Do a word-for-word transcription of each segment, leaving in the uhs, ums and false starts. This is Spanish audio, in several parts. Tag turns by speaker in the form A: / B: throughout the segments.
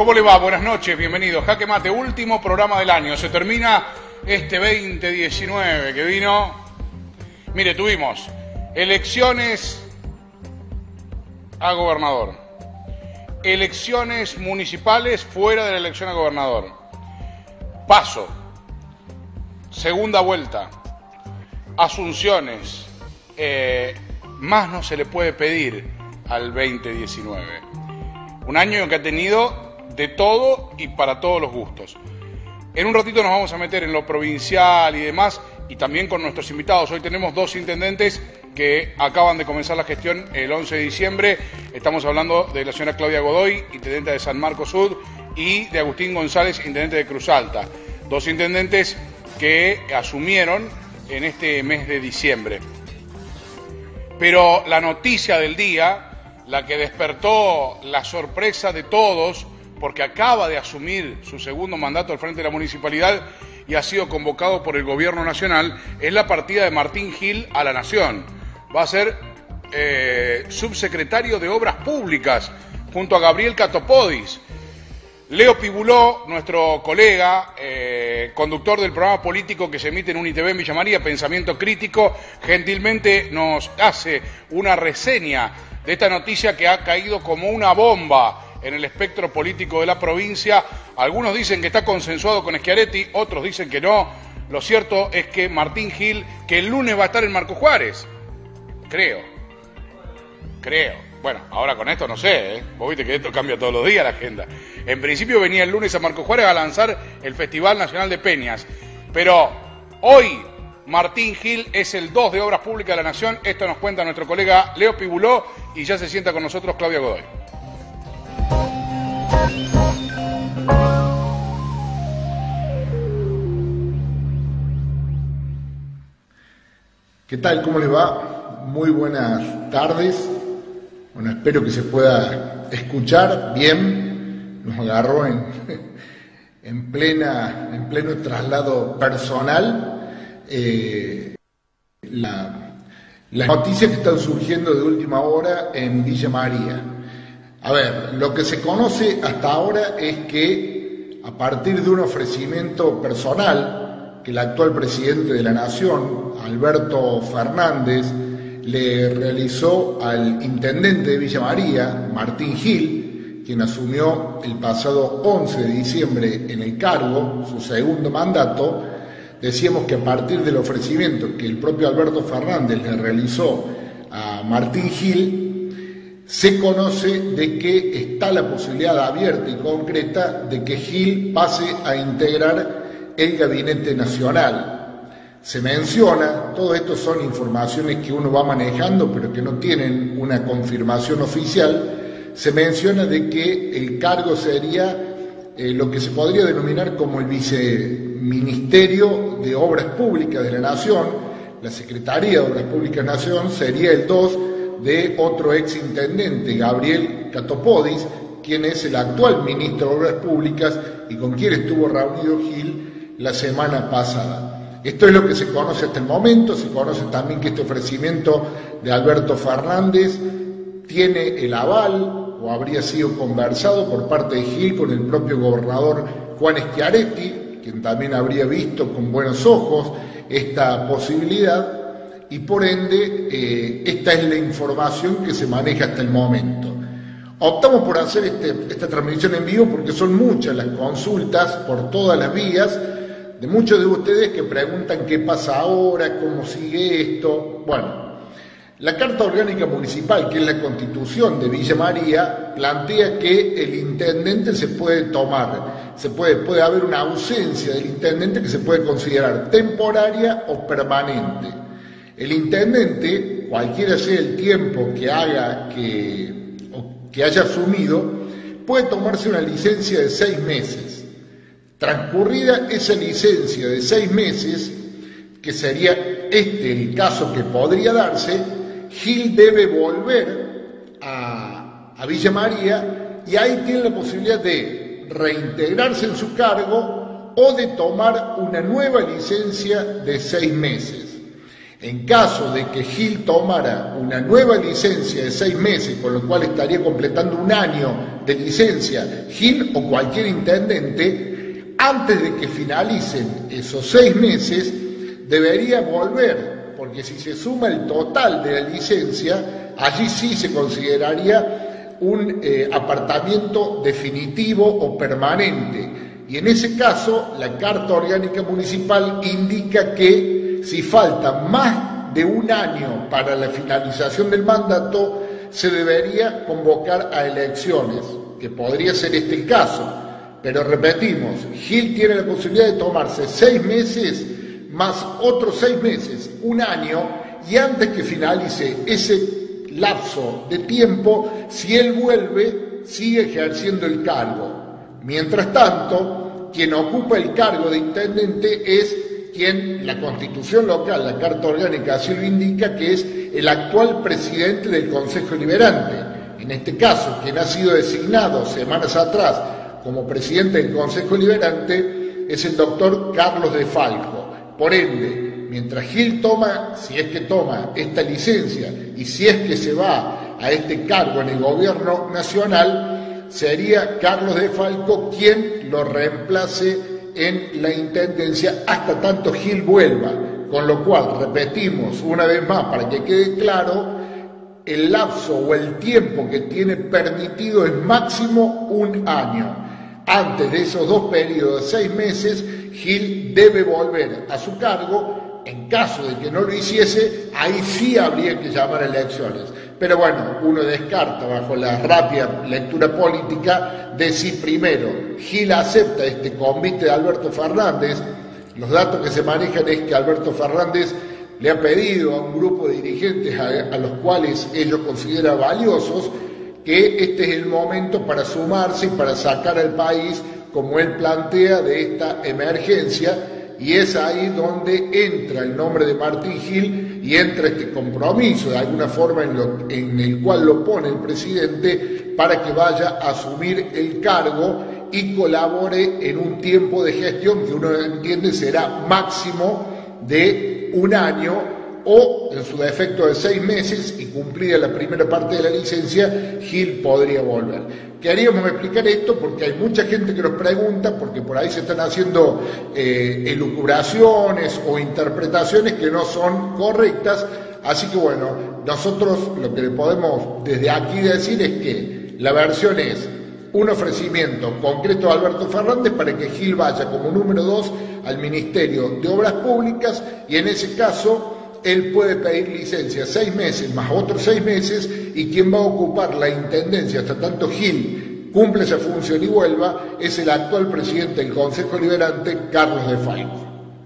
A: ¿Cómo le va? Buenas noches, bienvenidos. Jaque Mate, último programa del año. Se termina este veinte diecinueve que vino. Mire, tuvimos elecciones a gobernador, elecciones municipales fuera de la elección a gobernador, paso, segunda vuelta, asunciones. Eh, más no se le puede pedir al veinte diecinueve. Un año que ha tenido de todo y para todos los gustos. En un ratito nos vamos a meter en lo provincial y demás, y también con nuestros invitados. Hoy tenemos dos intendentes que acaban de comenzar la gestión el once de diciembre. Estamos hablando de la señora Claudia Godoy, intendente de San Marcos Sur, y de Agustín González, intendente de Cruz Alta. Dos intendentes que asumieron en este mes de diciembre. Pero la noticia del día, la que despertó la sorpresa de todos, porque acaba de asumir su segundo mandato al frente de la municipalidad y ha sido convocado por el gobierno nacional, es la partida de Martín Gil a la Nación. Va a ser eh, subsecretario de Obras Públicas junto a Gabriel Catopodis. Leo Pibuló, nuestro colega, eh, conductor del programa político que se emite en UniTV en Villa María, Pensamiento Crítico, gentilmente nos hace una reseña de esta noticia que ha caído como una bomba en el espectro político de la provincia. Algunos dicen que está consensuado con Schiaretti, otros dicen que no. Lo cierto es que Martín Gil, que el lunes va a estar en Marcos Juárez, creo, creo. Bueno, ahora con esto no sé, ¿eh? Vos viste que esto cambia todos los días la agenda. En principio venía el lunes a Marcos Juárez a lanzar el Festival Nacional de Peñas, pero hoy Martín Gil es el dos de Obras Públicas de la Nación. Esto nos cuenta nuestro colega Leo Pibuló y ya se sienta con nosotros Claudia Godoy.
B: ¿Qué tal? ¿Cómo les va? Muy buenas tardes. Bueno, espero que se pueda escuchar bien. Nos agarró en, en, plena, en pleno traslado personal. Eh, la, las noticias que están surgiendo de última hora en Villa María. A ver, lo que se conoce hasta ahora es que a partir de un ofrecimiento personal que el actual presidente de la Nación, Alberto Fernández, le realizó al intendente de Villa María, Martín Gil, quien asumió el pasado once de diciembre en el cargo, su segundo mandato, decíamos que a partir del ofrecimiento que el propio Alberto Fernández le realizó a Martín Gil, se conoce de que está la posibilidad abierta y concreta de que Gil pase a integrar el Gabinete Nacional. Se menciona, todo esto son informaciones que uno va manejando pero que no tienen una confirmación oficial, se menciona de que el cargo sería eh, lo que se podría denominar como el Viceministerio de Obras Públicas de la Nación. La Secretaría de Obras Públicas de la Nación sería el dos de otro ex intendente, Gabriel Catopodis, quien es el actual ministro de Obras Públicas y con quien estuvo reunido Gil la semana pasada. Esto es lo que se conoce hasta el momento. Se conoce también que este ofrecimiento de Alberto Fernández tiene el aval o habría sido conversado por parte de Gil con el propio gobernador Juan Schiaretti, quien también habría visto con buenos ojos esta posibilidad. Y por ende, eh, esta es la información que se maneja hasta el momento. Optamos por hacer este, esta transmisión en vivo porque son muchas las consultas por todas las vías de muchos de ustedes que preguntan qué pasa ahora, cómo sigue esto. Bueno, la Carta Orgánica Municipal, que es la Constitución de Villa María, plantea que el intendente se puede tomar, se puede, puede haber una ausencia del intendente que se puede considerar temporaria o permanente. El intendente, cualquiera sea el tiempo que haga que, o que haya asumido, puede tomarse una licencia de seis meses. Transcurrida esa licencia de seis meses, que sería este el caso que podría darse, Gil debe volver a, a Villa María y ahí tiene la posibilidad de reintegrarse en su cargo o de tomar una nueva licencia de seis meses. En caso de que Gil tomara una nueva licencia de seis meses, con lo cual estaría completando un año de licencia, Gil o cualquier intendente, antes de que finalicen esos seis meses, debería volver, porque si se suma el total de la licencia, allí sí se consideraría un eh, apartamiento definitivo o permanente. Y en ese caso, la Carta Orgánica Municipal indica que si falta más de un año para la finalización del mandato, se debería convocar a elecciones, que podría ser este el caso. Pero repetimos, Gil tiene la posibilidad de tomarse seis meses más otros seis meses, un año, y antes que finalice ese lapso de tiempo, si él vuelve, sigue ejerciendo el cargo. Mientras tanto, quien ocupa el cargo de intendente es quien la Constitución local, la Carta Orgánica así lo indica, que es el actual presidente del Consejo Deliberante. En este caso, quien ha sido designado semanas atrás como presidente del Consejo Deliberante es el doctor Carlos de Falco. Por ende, mientras Gil toma, si es que toma esta licencia y si es que se va a este cargo en el gobierno nacional, sería Carlos de Falco quien lo reemplace en la intendencia hasta tanto Gil vuelva, con lo cual, repetimos una vez más para que quede claro, el lapso o el tiempo que tiene permitido es máximo un año. Antes de esos dos periodos de seis meses, Gil debe volver a su cargo. En caso de que no lo hiciese, ahí sí habría que llamar a elecciones. Pero bueno, uno descarta bajo la rápida lectura política de si primero Gil acepta este convite de Alberto Fernández. Los datos que se manejan es que Alberto Fernández le ha pedido a un grupo de dirigentes a, a los cuales ellos consideran valiosos que este es el momento para sumarse y para sacar al país, como él plantea, de esta emergencia. Y es ahí donde entra el nombre de Martín Gil y entra este compromiso, de alguna forma, en, lo, en el cual lo pone el presidente para que vaya a asumir el cargo y colabore en un tiempo de gestión que uno entiende será máximo de un año o, en su defecto, de seis meses, y cumplida la primera parte de la licencia, Gil podría volver. Queríamos explicar esto porque hay mucha gente que nos pregunta, porque por ahí se están haciendo eh, elucubraciones o interpretaciones que no son correctas, así que bueno, nosotros lo que le podemos desde aquí decir es que la versión es un ofrecimiento concreto a Alberto Fernández para que Gil vaya como número dos al Ministerio de Obras Públicas, y en ese caso él puede pedir licencia seis meses más otros seis meses, y quien va a ocupar la intendencia hasta tanto Gil cumple esa función y vuelva es el actual presidente del Consejo Deliberante, Carlos de Falco.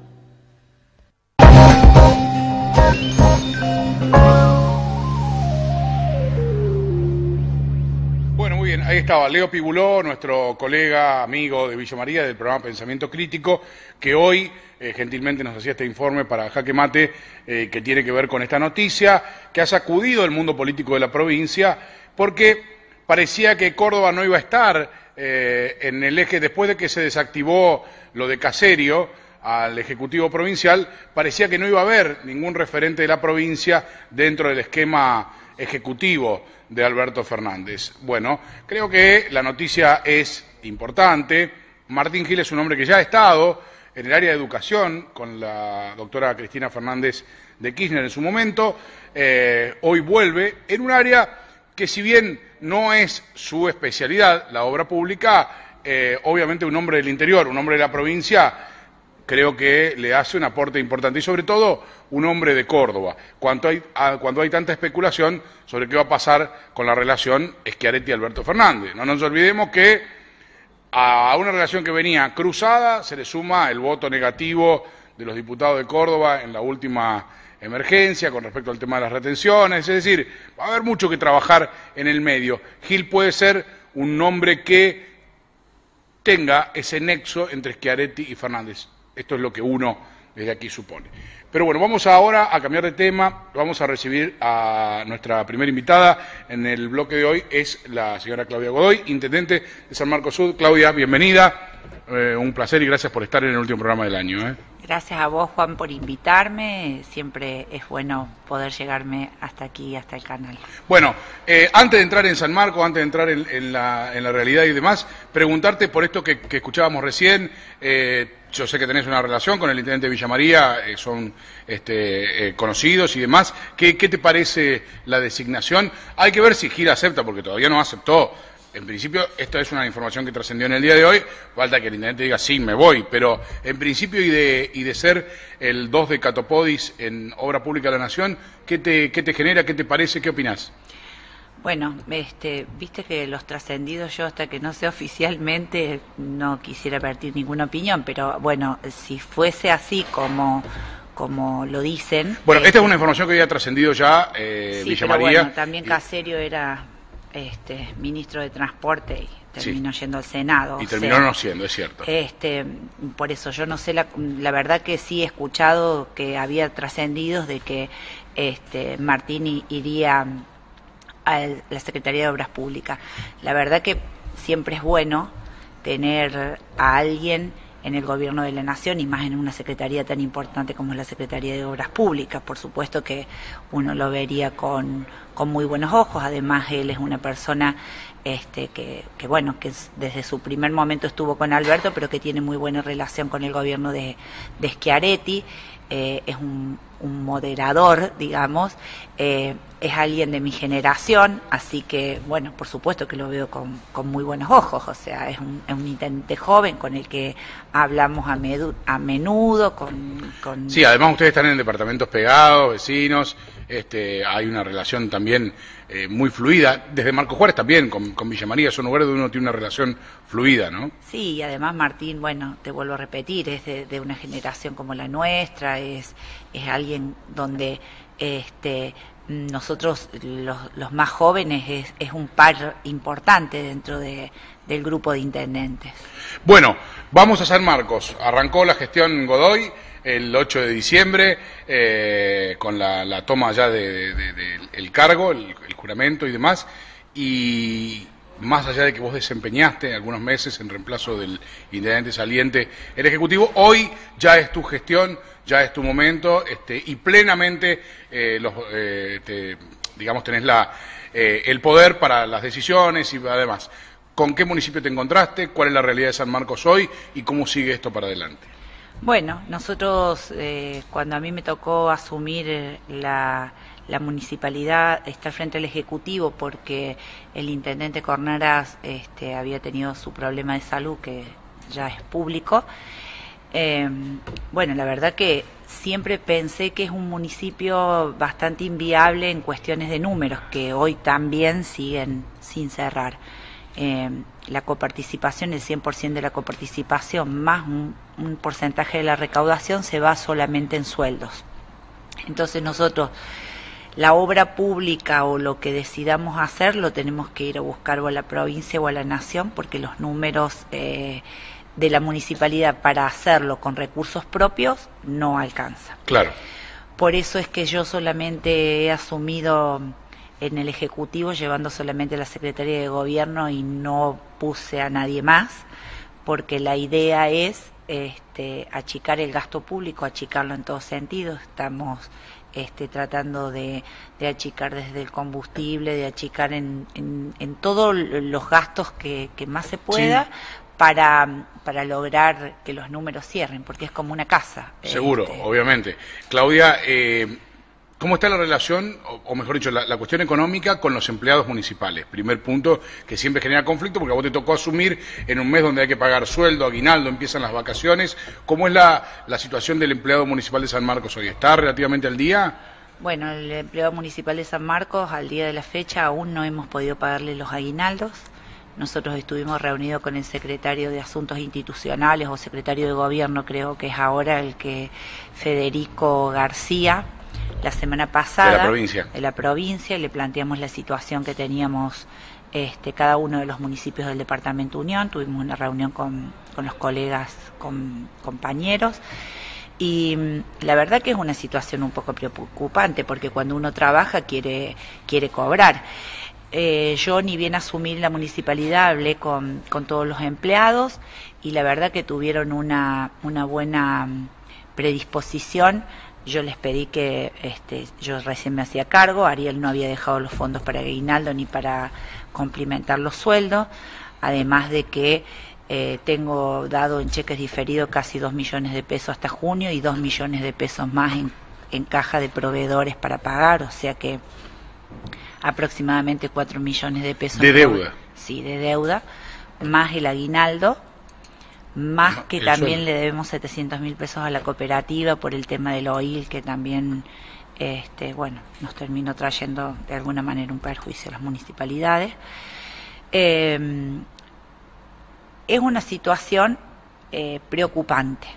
A: Bueno, muy bien, ahí estaba Leo Piguló, nuestro colega, amigo de Villa María del programa Pensamiento Crítico, que hoy eh, gentilmente nos hacía este informe para Jaque Mate, eh, que tiene que ver con esta noticia, que ha sacudido el mundo político de la provincia, porque parecía que Córdoba no iba a estar eh, en el eje, después de que se desactivó lo de Caserio al Ejecutivo Provincial, parecía que no iba a haber ningún referente de la provincia dentro del esquema ejecutivo de Alberto Fernández. Bueno, creo que la noticia es importante. Martín Gil es un hombre que ya ha estado en el área de educación con la doctora Cristina Fernández de Kirchner en su momento. Eh, hoy vuelve en un área que, si bien no es su especialidad, la obra pública, eh, obviamente un hombre del interior, un hombre de la provincia, creo que le hace un aporte importante, y sobre todo un hombre de Córdoba, cuando hay, a, cuando hay tanta especulación sobre qué va a pasar con la relación Schiaretti-Alberto Fernández. No nos olvidemos que a una relación que venía cruzada se le suma el voto negativo de los diputados de Córdoba en la última emergencia con respecto al tema de las retenciones, es decir, va a haber mucho que trabajar en el medio. Gil puede ser un nombre que tenga ese nexo entre Schiaretti y Fernández. Esto es lo que uno desde aquí supone. Pero bueno, vamos ahora a cambiar de tema. Vamos a recibir a nuestra primera invitada en el bloque de hoy. Es la señora Claudia Godoy, intendente de San Marcos Sur. Claudia, bienvenida. eh, un placer y gracias por estar en el último programa del año. ¿eh?
C: Gracias a vos, Juan, por invitarme. Siempre es bueno poder llegarme hasta aquí, hasta el canal.
A: Bueno, eh, antes de entrar en San Marcos, antes de entrar en, en, la, en la realidad y demás, preguntarte por esto que, que escuchábamos recién. Eh, yo sé que tenés una relación con el intendente Villa María, eh, son este, eh, conocidos y demás. ¿Qué, ¿Qué te parece la designación? Hay que ver si Gira acepta, porque todavía no aceptó. En principio, esta es una información que trascendió en el día de hoy, falta que el intendente diga sí, me voy, pero en principio y de, y de ser el dos de Catopodis en Obra Pública de la Nación, ¿qué te, qué te genera, qué te parece, qué opinás?
C: Bueno, este, viste que los trascendidos yo hasta que no sé oficialmente no quisiera vertir ninguna opinión, pero bueno, si fuese así como... como lo dicen...
A: Bueno,
C: este,
A: esta es una información que había trascendido ya eh,
C: sí,
A: Villa
C: pero
A: María.
C: Bueno, también Caserio era... Este, ministro de Transporte y terminó
A: sí.
C: yendo al Senado.
A: Y terminó no siendo, es cierto.
C: Este, por eso yo no sé, la, la verdad que sí he escuchado que había trascendidos de que este, Martín iría a la Secretaría de Obras Públicas. La verdad que siempre es bueno tener a alguien en el gobierno de la Nación y más en una secretaría tan importante como es la Secretaría de Obras Públicas. Por supuesto que uno lo vería con, con muy buenos ojos. Además, él es una persona este, que, que, bueno, que desde su primer momento estuvo con Alberto, pero que tiene muy buena relación con el gobierno de, de Schiaretti. Eh, es un, un moderador, digamos, eh, es alguien de mi generación, así que, bueno, por supuesto que lo veo con, con muy buenos ojos, o sea, es un, es un intendente joven con el que hablamos a, medu, a menudo, con, con...
A: Sí, además ustedes están en departamentos pegados, vecinos, este, hay una relación también eh, muy fluida, desde Marcos Juárez también, con, con Villa María, son lugares donde uno tiene una relación fluida, ¿no?
C: Sí, y además Martín, bueno, te vuelvo a repetir, es de, de una generación como la nuestra, es, es alguien donde este nosotros los, los más jóvenes es, es un par importante dentro de, del grupo de intendentes.
A: Bueno, vamos a San Marcos, arrancó la gestión Godoy el ocho de diciembre eh, con la, la toma ya del de, de, de, el cargo, el, el juramento y demás, y más allá de que vos desempeñaste algunos meses en reemplazo del intendente saliente el Ejecutivo, hoy ya es tu gestión, ya es tu momento, este, y plenamente, eh, los, eh, te, digamos, tenés la, eh, el poder para las decisiones y además, ¿con qué municipio te encontraste? ¿Cuál es la realidad de San Marcos hoy? ¿Y cómo sigue esto para adelante?
C: Bueno, nosotros, eh, cuando a mí me tocó asumir eh, la... la municipalidad está frente al Ejecutivo porque el intendente Cornaras este, había tenido su problema de salud que ya es público. Eh, bueno, la verdad que siempre pensé que es un municipio bastante inviable en cuestiones de números, que hoy también siguen sin cerrar. Eh, la coparticipación, el cien por ciento de la coparticipación más un, un porcentaje de la recaudación se va solamente en sueldos. Entonces nosotros la obra pública o lo que decidamos hacer lo tenemos que ir a buscar o a la provincia o a la nación porque los números eh, de la municipalidad para hacerlo con recursos propios no alcanza.
A: Claro.
C: Por eso es que yo solamente he asumido en el Ejecutivo llevando solamente la Secretaría de Gobierno y no puse a nadie más porque la idea es este, achicar el gasto público, achicarlo en todos sentidos. Estamos Este, tratando de, de achicar desde el combustible, de achicar en, en, en todos los gastos que, que más se pueda sí. para, para lograr que los números cierren, porque es como una casa.
A: Seguro,
C: este...
A: obviamente. Claudia, eh, ¿cómo está la relación, o, o mejor dicho, la, la cuestión económica con los empleados municipales? Primer punto que siempre genera conflicto porque a vos te tocó asumir en un mes donde hay que pagar sueldo, aguinaldo, empiezan las vacaciones. ¿Cómo es la, la situación del empleado municipal de San Marcos hoy? ¿Está relativamente al día?
C: Bueno, el empleado municipal de San Marcos al día de la fecha aún no hemos podido pagarle los aguinaldos. Nosotros estuvimos reunidos con el secretario de Asuntos Institucionales o secretario de Gobierno, creo que es ahora el que Federico García, la semana pasada,
A: de la provincia,
C: de la provincia le planteamos la situación que teníamos este, cada uno de los municipios del departamento Unión, tuvimos una reunión con, con los colegas, con compañeros, y la verdad que es una situación un poco preocupante, porque cuando uno trabaja quiere, quiere cobrar. eh, yo ni bien asumí la municipalidad hablé con, con todos los empleados y la verdad que tuvieron una, una buena predisposición. Yo les pedí que, este, yo recién me hacía cargo, Ariel no había dejado los fondos para aguinaldo ni para complementar los sueldos, además de que eh, tengo dado en cheques diferidos casi dos millones de pesos hasta junio y dos millones de pesos más en, en caja de proveedores para pagar, o sea que aproximadamente cuatro millones de pesos.
A: ¿De deuda?
C: Sí, de deuda, más el aguinaldo. Más que también sueldo. Le debemos setecientos mil pesos a la cooperativa por el tema del oil, que también, este, bueno, nos terminó trayendo de alguna manera un perjuicio a las municipalidades. Eh, es una situación eh, preocupante,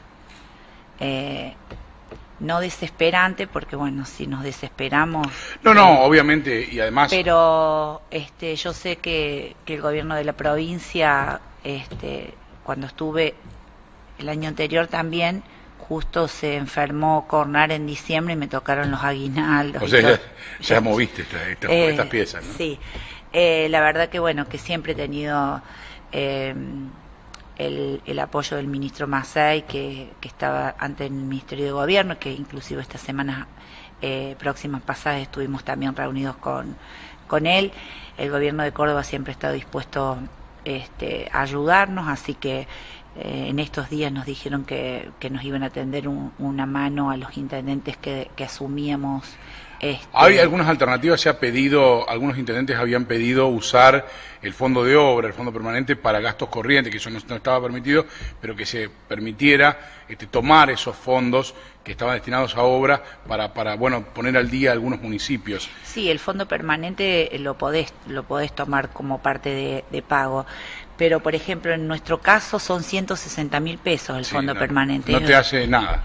C: eh, no desesperante, porque bueno, si nos desesperamos...
A: No, no, eh, obviamente, y además...
C: Pero este, yo sé que, que el gobierno de la provincia... Este, cuando estuve el año anterior también, justo se enfermó Cornar en diciembre y me tocaron los aguinaldos.
A: O sea, ya, ya moviste esta, esta, eh, estas piezas, ¿no?
C: Sí, eh, la verdad que bueno, que siempre he tenido eh, el, el apoyo del ministro Massey, que, que estaba ante el Ministerio de Gobierno, que inclusive estas semanas eh, próximas pasadas estuvimos también reunidos con, con él. El gobierno de Córdoba siempre ha estado dispuesto Este, a ayudarnos, así que eh, en estos días nos dijeron que, que nos iban a tender un, una mano a los intendentes que, que asumíamos. Este...
A: Hay algunas alternativas, se ha pedido, algunos intendentes habían pedido usar el fondo de obra, el fondo permanente para gastos corrientes, que eso no, no estaba permitido, pero que se permitiera este, tomar esos fondos que estaban destinados a obra para, para bueno, poner al día algunos municipios.
C: Sí, el fondo permanente lo podés, lo podés tomar como parte de, de pago. Pero, por ejemplo, en nuestro caso son ciento sesenta mil pesos el sí, fondo
A: no,
C: permanente.
A: No te hace nada.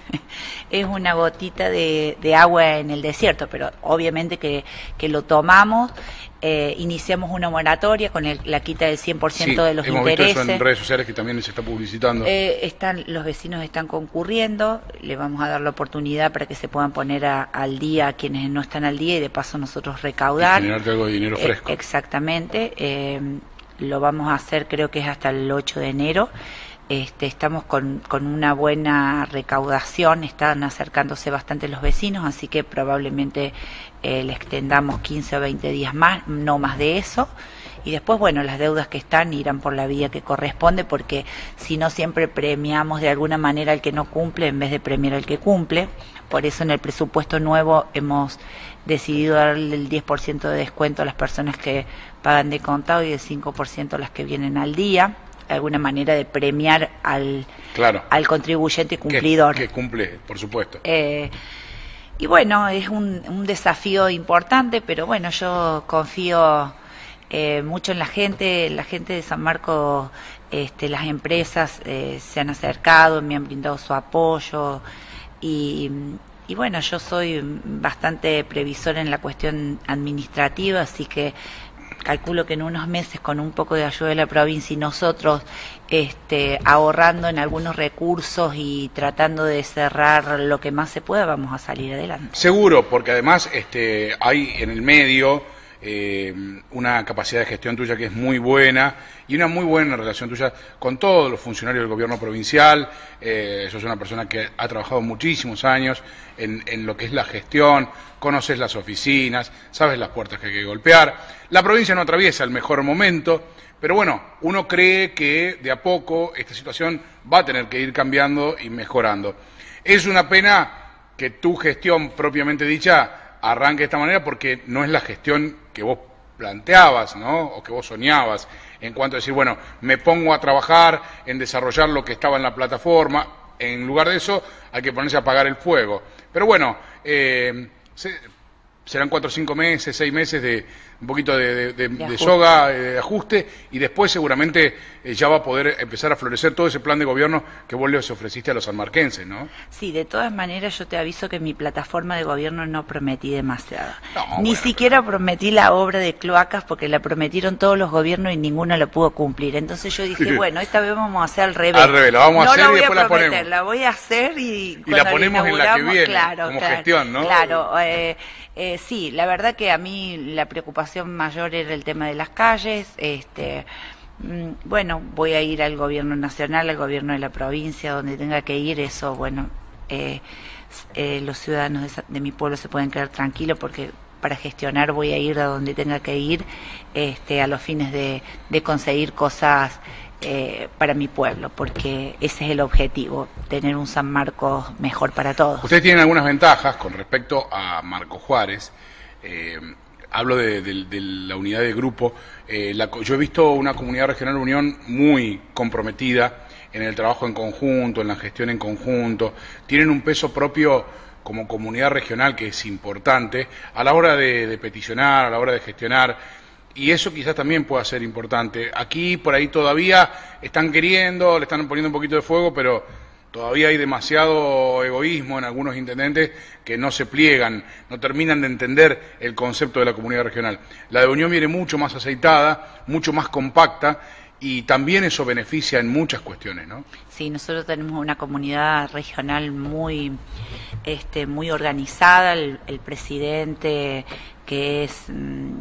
C: Es una gotita de, de agua en el desierto, pero obviamente que, que lo tomamos, eh, iniciamos una moratoria con el, la quita del cien por ciento
A: sí,
C: de los
A: hemos
C: intereses.
A: Visto eso en redes sociales que también se está publicitando.
C: Eh, están, los vecinos están concurriendo, le vamos a dar la oportunidad para que se puedan poner a, al día a quienes no están al día y de paso nosotros recaudar.
A: Y generarte algo de dinero fresco.
C: Eh, exactamente. Eh, lo vamos a hacer, creo que es hasta el ocho de enero. Este, estamos con, con una buena recaudación, están acercándose bastante los vecinos, así que probablemente eh, le extendamos quince o veinte días más, no más de eso. Y después, bueno, las deudas que están irán por la vía que corresponde, porque si no siempre premiamos de alguna manera al que no cumple en vez de premiar al que cumple. Por eso en el presupuesto nuevo hemos decidido darle el diez por ciento de descuento a las personas que pagan de contado y el cinco por ciento a las que vienen al día. Alguna manera de premiar al,
A: claro.
C: al contribuyente cumplidor.
A: Que, que cumple, por supuesto.
C: Eh, y bueno, es un, un desafío importante, pero bueno, yo confío eh, mucho en la gente, la gente de San Marcos, este, las empresas eh, se han acercado, me han brindado su apoyo y, y bueno, yo soy bastante previsora en la cuestión administrativa, así que calculo que en unos meses con un poco de ayuda de la provincia y nosotros este, ahorrando en algunos recursos y tratando de cerrar lo que más se pueda, vamos a salir adelante.
A: Seguro, porque además este, hay en el medio eh, una capacidad de gestión tuya que es muy buena y una muy buena relación tuya con todos los funcionarios del gobierno provincial. Eh, sos una persona que ha trabajado muchísimos años en, en lo que es la gestión, conoces las oficinas, sabes las puertas que hay que golpear. La provincia no atraviesa el mejor momento, pero bueno, uno cree que de a poco esta situación va a tener que ir cambiando y mejorando. Es una pena que tu gestión propiamente dicha arranque de esta manera, porque no es la gestión que vos planteabas, ¿no? O que vos soñabas, en cuanto a decir, bueno, me pongo a trabajar en desarrollar lo que estaba en la plataforma. En lugar de eso, hay que ponerse a apagar el fuego. Pero bueno, eh, se, serán cuatro o cinco meses, seis meses de un poquito de, de, de, de, de soga, de ajuste, y después seguramente eh, ya va a poder empezar a florecer todo ese plan de gobierno que vos les ofreciste a los sanmarquenses, ¿no?
C: Sí, de todas maneras yo te aviso que en mi plataforma de gobierno no prometí demasiado.
A: No,
C: Ni
A: bueno,
C: siquiera
A: pero...
C: prometí la obra de cloacas, porque la prometieron todos los gobiernos y ninguno la pudo cumplir. Entonces yo dije, bueno, esta vez vamos a hacer al revés.
A: Al revés, la vamos a
C: no
A: hacer
C: la
A: y
C: voy
A: después
C: a
A: la
C: prometer,
A: ponemos.
C: la voy a hacer y,
A: y la ponemos en la que viene,
C: claro,
A: como
C: claro,
A: gestión, ¿no?
C: Claro, eh, eh, sí, la verdad que a mí la preocupación preocupación mayor era el tema de las calles. Este, bueno, voy a ir al gobierno nacional, al gobierno de la provincia, donde tenga que ir. Eso, bueno, eh, eh, los ciudadanos de, de mi pueblo se pueden quedar tranquilos, porque para gestionar voy a ir a donde tenga que ir, este, a los fines de, de conseguir cosas eh, para mi pueblo, porque ese es el objetivo, tener un San Marcos mejor para todos.
A: Ustedes tienen algunas ventajas con respecto a Marcos Juárez. Eh, hablo de, de, de la unidad de grupo. Eh, la, yo he visto una comunidad regional Unión muy comprometida en el trabajo en conjunto, en la gestión en conjunto. Tienen un peso propio como comunidad regional que es importante a la hora de, de peticionar, a la hora de gestionar, y eso quizás también pueda ser importante. Aquí por ahí todavía están queriendo, le están poniendo un poquito de fuego, pero todavía hay demasiado egoísmo en algunos intendentes que no se pliegan, no terminan de entender el concepto de la comunidad regional. La de Unión viene mucho más aceitada, mucho más compacta, y también eso beneficia en muchas cuestiones, ¿no?
C: Sí, nosotros tenemos una comunidad regional muy, este, muy organizada. El, el presidente, que es mmm,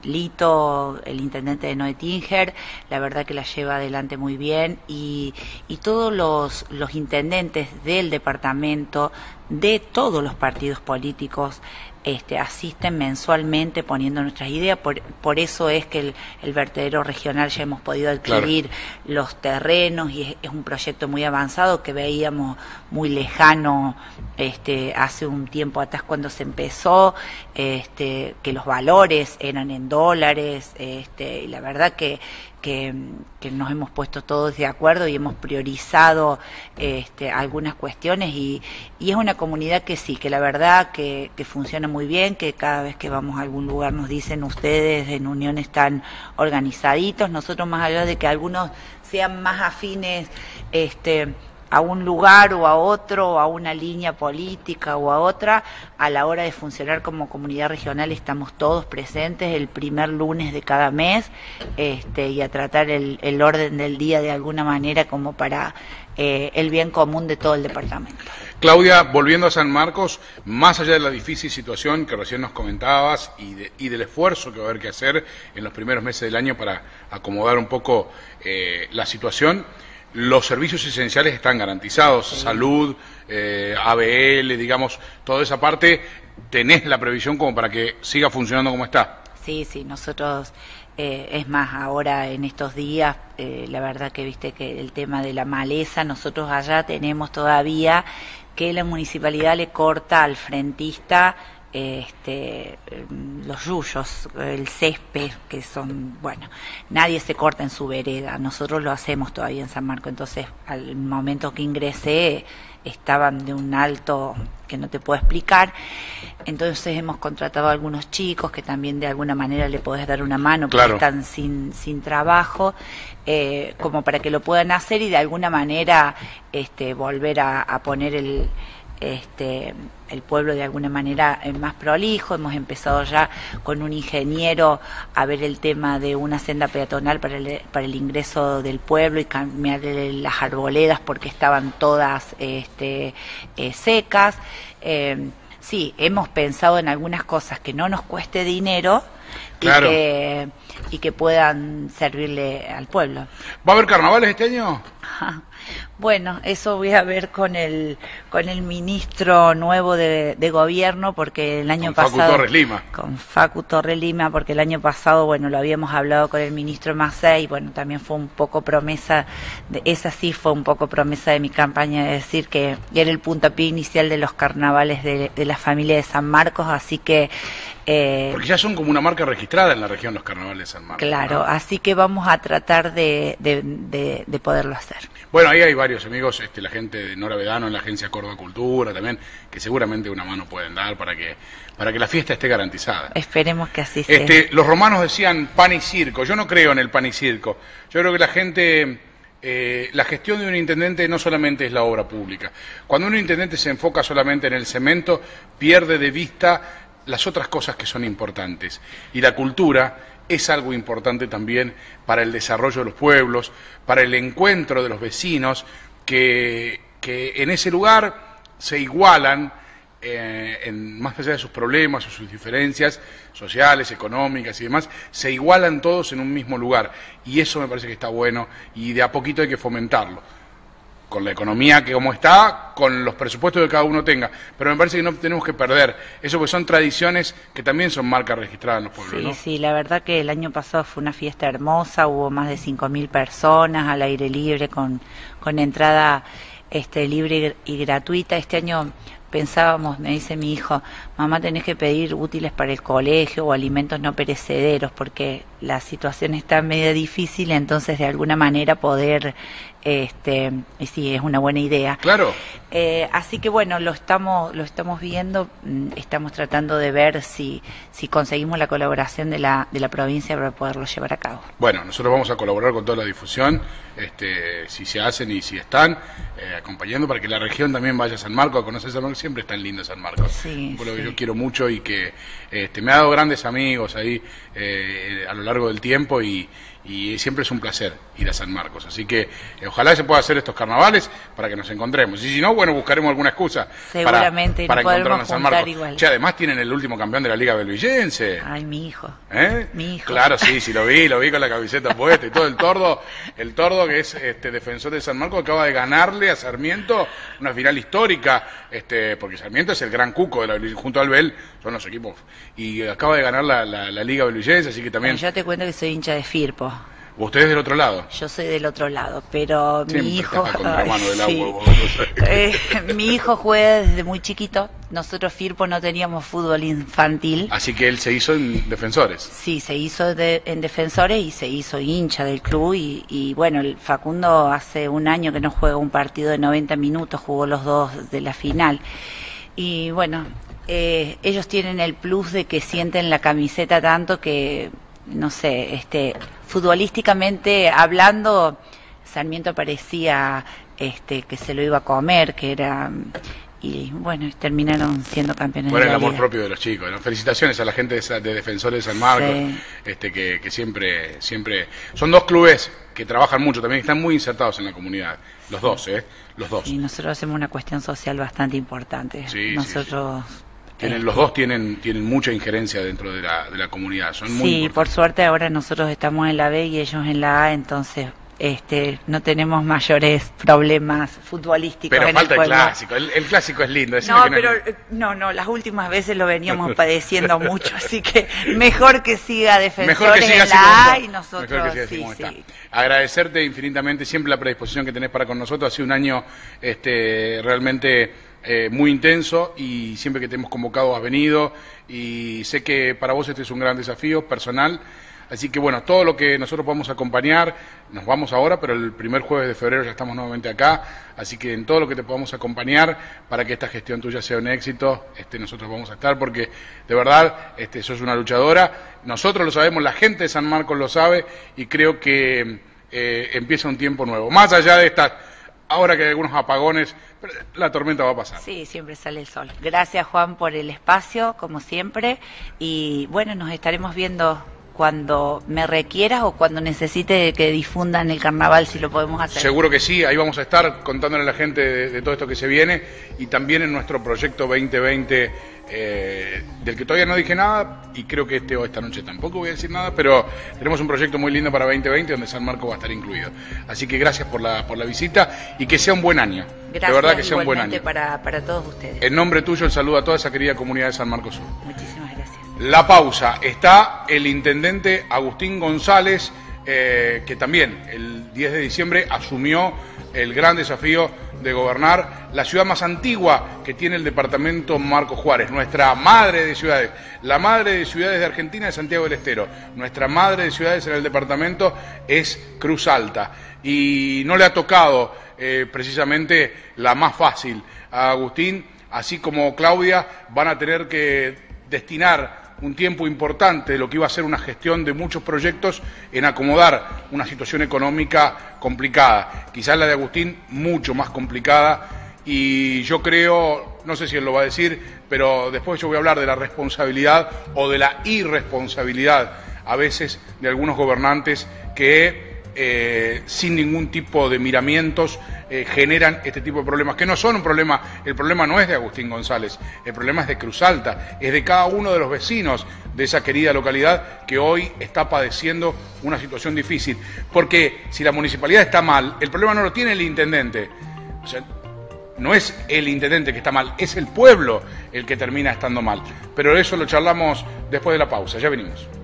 C: Lito, el intendente de Noetinger, la verdad que la lleva adelante muy bien, y, y todos los, los intendentes del departamento, de todos los partidos políticos, Este, asisten mensualmente poniendo nuestras ideas. Por, por eso es que el, el vertedero regional ya hemos podido adquirir claro. los terrenos, y es, es un proyecto muy avanzado que veíamos muy lejano este, hace un tiempo atrás cuando se empezó, este, que los valores eran en dólares, este, y la verdad que Que, que nos hemos puesto todos de acuerdo y hemos priorizado este, algunas cuestiones, y, y es una comunidad que sí, que la verdad que, que funciona muy bien, que cada vez que vamos a algún lugar nos dicen: ustedes en Unión están organizaditos. Nosotros, más allá de que algunos sean más afines este, a un lugar o a otro, o a una línea política o a otra, a la hora de funcionar como comunidad regional estamos todos presentes el primer lunes de cada mes, este, y a tratar el, el orden del día de alguna manera como para eh, el bien común de todo el departamento.
A: Claudia, volviendo a San Marcos, más allá de la difícil situación que recién nos comentabas y, de, y del esfuerzo que va a haber que hacer en los primeros meses del año para acomodar un poco eh, la situación, los servicios esenciales están garantizados, sí. Salud, eh, A B L, digamos, toda esa parte, ¿tenés la previsión como para que siga funcionando como está?
C: Sí, sí, nosotros, eh, es más, ahora en estos días, eh, la verdad que viste que el tema de la maleza, nosotros allá tenemos todavía que la municipalidad le corta al frentista este los yuyos, el césped, que son, bueno, nadie se corta en su vereda, nosotros lo hacemos todavía en San Marcos. Entonces, al momento que ingresé estaban de un alto que no te puedo explicar. Entonces hemos contratado a algunos chicos que también de alguna manera le podés dar una mano, porque claro. están sin, sin trabajo, eh, como para que lo puedan hacer y de alguna manera este, volver a, a poner el Este, el pueblo de alguna manera más prolijo. Hemos empezado ya con un ingeniero a ver el tema de una senda peatonal para el, para el ingreso del pueblo y cambiarle las arboledas porque estaban todas este, eh, secas. Eh, sí, hemos pensado en algunas cosas que no nos cueste dinero, claro. y, que, y que puedan servirle al pueblo.
A: ¿Va a haber carnavales este año?
C: Bueno, eso voy a ver con el con el ministro nuevo de, de gobierno, porque el año
A: con
C: pasado...
A: Con Facu Torres Lima.
C: Con Facu Torres Lima, porque el año pasado, bueno, lo habíamos hablado con el ministro Macei, y bueno, también fue un poco promesa, de, esa sí fue un poco promesa de mi campaña, de decir que era el puntapié inicial de los carnavales de, de la familia de San Marcos, así que...
A: Eh, porque ya son como una marca registrada en la región los carnavales de San Marcos.
C: Claro, ¿no? Así que vamos a tratar de, de, de, de poderlo hacer.
A: Bueno, ahí hay varios amigos, este, la gente de Nora Vedano en la agencia Córdoba Cultura también, que seguramente una mano pueden dar para que para que la fiesta esté garantizada.
C: Esperemos que así sea.
A: Este, los romanos decían pan y circo. Yo no creo en el pan y circo. Yo creo que la gente... Eh, la gestión de un intendente no solamente es la obra pública. Cuando un intendente se enfoca solamente en el cemento, pierde de vista las otras cosas que son importantes. Y la cultura es algo importante también para el desarrollo de los pueblos, para el encuentro de los vecinos, que, que en ese lugar se igualan eh, en, más allá de sus problemas o sus diferencias sociales, económicas y demás, se igualan todos en un mismo lugar. Y eso me parece que está bueno y de a poquito hay que fomentarlo. Con la economía que como está, con los presupuestos que cada uno tenga. Pero me parece que no tenemos que perder eso, porque son tradiciones que también son marcas registradas en los pueblos,
C: Sí,
A: ¿no?
C: sí, la verdad que el año pasado fue una fiesta hermosa, hubo más de cinco mil personas al aire libre, con, con entrada este, libre y gratuita. Este año pensábamos, me dice mi hijo, mamá, tenés que pedir útiles para el colegio o alimentos no perecederos, porque la situación está medio difícil, entonces de alguna manera poder... Este, y sí, es una buena idea.
A: Claro.
C: Eh, así que bueno, lo estamos lo estamos viendo, estamos tratando de ver si si conseguimos la colaboración de la de la provincia para poderlo llevar a cabo.
A: Bueno, nosotros vamos a colaborar con toda la difusión, este, si se hacen y si están, eh, acompañando para que la región también vaya a San Marcos a conocer San Marcos. Siempre es tan lindo San Marcos,
C: Sí,
A: por lo que
C: sí.
A: yo quiero mucho y que este, me ha dado grandes amigos ahí eh, a lo largo del tiempo y, y siempre es un placer ir a San Marcos. Así que eh, ojalá se pueda hacer estos carnavales para que nos encontremos. Y si no, bueno, buscaremos alguna excusa
C: Seguramente,
A: para, para
C: nos
A: encontrarnos en
C: podremos
A: San
C: juntar
A: Marcos.
C: igual.
A: Che, además tienen el último campeón de la Liga Belvillense.
C: Ay, mi hijo.
A: ¿Eh?
C: Mi hijo.
A: Claro, sí, sí, lo vi, lo vi con la camiseta puesta y todo. El Tordo, el Tordo que es este defensor de San Marcos, acaba de ganarle a Sarmiento una final histórica, este, porque Sarmiento es el gran cuco de la, junto al Bel, son los equipos, y acaba de ganar la, la, la Liga Belvillense, así que también...
C: Bueno, yo te cuento que soy hincha de Firpo.
A: Ustedes del otro lado.
C: Yo soy del otro lado, pero
A: Siempre
C: mi hijo...
A: estás a contramano del
C: sí.
A: agua, vos, no sé.
C: Eh, mi hijo juega desde muy chiquito. Nosotros Firpo no teníamos fútbol infantil.
A: Así que él se hizo en Defensores.
C: Sí, se hizo de, en Defensores y se hizo hincha del club y, y bueno, el Facundo hace un año que no juega un partido de noventa minutos, jugó los dos de la final. Y bueno, eh, ellos tienen el plus de que sienten la camiseta tanto que, no sé, este, futbolísticamente hablando, Sarmiento parecía este, que se lo iba a comer, que era... Y bueno, terminaron siendo campeones
A: Bueno,
C: de la
A: el amor
C: liga.
A: propio de los chicos, ¿no? Felicitaciones a la gente de, esa- de Defensores de San Marcos,
C: Sí.
A: este, que, que siempre, siempre... Son dos clubes que trabajan mucho, también están muy insertados en la comunidad. Los dos, ¿eh? Los dos.
C: Y nosotros hacemos una cuestión social bastante importante.
A: Sí, sí,
C: nosotros...
A: Tienen,
C: eh,
A: los dos tienen, tienen mucha injerencia dentro de la, de la comunidad. Son muy
C: Sí,
A: importantes.
C: por suerte ahora nosotros estamos en la B y ellos en la A, entonces este no tenemos mayores problemas futbolísticos
A: Pero
C: en
A: falta
C: el
A: el
C: pueblo.
A: clásico. El, el clásico es lindo. decime
C: No,
A: que
C: pero
A: es-
C: eh, no, no, las últimas veces lo veníamos padeciendo mucho, así que mejor que siga Defensores
A: Mejor que siga
C: en
A: así
C: la
A: como
C: A
A: está.
C: y nosotros
A: Mejor que siga así
C: sí,
A: como está.
C: sí.
A: Agradecerte infinitamente siempre la predisposición que tenés para con nosotros. Ha sido un año este, realmente eh, muy intenso y siempre que te hemos convocado has venido y sé que para vos este es un gran desafío personal. Así que bueno, todo lo que nosotros podamos acompañar, nos vamos ahora, pero el primer jueves de febrero ya estamos nuevamente acá, así que en todo lo que te podamos acompañar para que esta gestión tuya sea un éxito, este, nosotros vamos a estar, porque de verdad este, sos una luchadora, nosotros lo sabemos, la gente de San Marcos lo sabe, y creo que eh, empieza un tiempo nuevo. Más allá de estas, ahora que hay algunos apagones, pero la tormenta va a pasar.
C: Sí, siempre sale el sol. Gracias, Juan, por el espacio, como siempre, y bueno, nos estaremos viendo cuando me requieras o cuando necesite que difundan el carnaval, si lo podemos hacer.
A: Seguro que sí, ahí vamos a estar contándole a la gente de, de todo esto que se viene y también en nuestro proyecto veinte veinte, eh, del que todavía no dije nada y creo que este o esta noche tampoco voy a decir nada, pero tenemos un proyecto muy lindo para veinte veinte donde San Marcos va a estar incluido. Así que gracias por la, por la visita y que sea un buen año.
C: Gracias,
A: de verdad que sea un buen
C: igualmente
A: año.
C: para, para todos ustedes.
A: En nombre tuyo el saludo a toda esa querida comunidad de San Marcos Sur.
C: Muchísimas gracias.
A: La pausa. Está el intendente Agustín González, eh, que también el diez de diciembre asumió el gran desafío de gobernar la ciudad más antigua que tiene el departamento Marcos Juárez, nuestra madre de ciudades. La madre de ciudades de Argentina es Santiago del Estero. Nuestra madre de ciudades en el departamento es Cruz Alta. Y no le ha tocado eh, precisamente la más fácil a Agustín, así como Claudia, van a tener que destinar un tiempo importante de lo que iba a ser una gestión de muchos proyectos en acomodar una situación económica complicada. Quizás la de Agustín mucho más complicada y yo creo, no sé si él lo va a decir, pero después yo voy a hablar de la responsabilidad o de la irresponsabilidad a veces de algunos gobernantes que eh, sin ningún tipo de miramientos, eh, generan este tipo de problemas, que no son un problema, el problema no es de Agustín González, el problema es de Cruz Alta, es de cada uno de los vecinos de esa querida localidad que hoy está padeciendo una situación difícil. Porque si la municipalidad está mal, el problema no lo tiene el intendente. O sea, no es el intendente que está mal, es el pueblo el que termina estando mal. Pero eso lo charlamos después de la pausa, ya venimos.